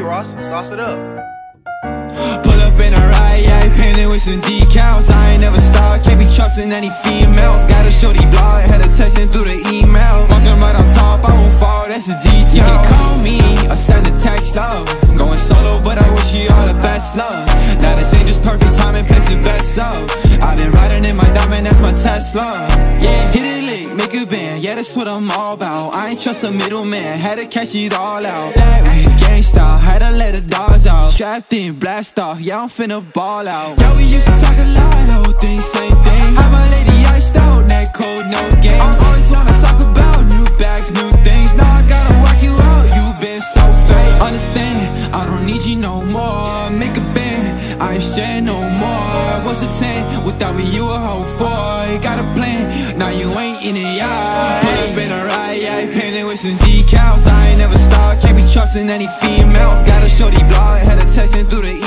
Ross, sauce it up. Pull up in a ride, yeah, painted with some decals. I ain't never stopped, can't be trusting any females. Got a shorty blog, had her texting through the email. Walking right on top, I won't fall, that's a detail. You can call me or send a text, love. Going solo, but I wish you all the best, love. Now this ain't just perfect time and place it best, so I've been riding in my diamond, that's my Tesla. Yeah, hit it lick, make a band, yeah, that's what I'm all about. I ain't trust a middleman, had to cash it all out. Gangsta, had to let the dogs out. Strapped in, blast off, yeah, I'm finna ball out. Yeah, we used to talk a lot, whole thing, same thing. Had my lady iced out, neck cold, no games. I always wanna talk about new bags, new things. Now I gotta walk you out, you been so fake. Understand, I don't need you no more. Make a band, I ain't sharing no more. What's a 10? Without me, you a whole 4. You got a plan, now you ain't in it, yeah. Pull up in a ride, yeah, painted with some decals. I ain't never stopped, can't be trusting any females. Got a shorty blog, had her texting through the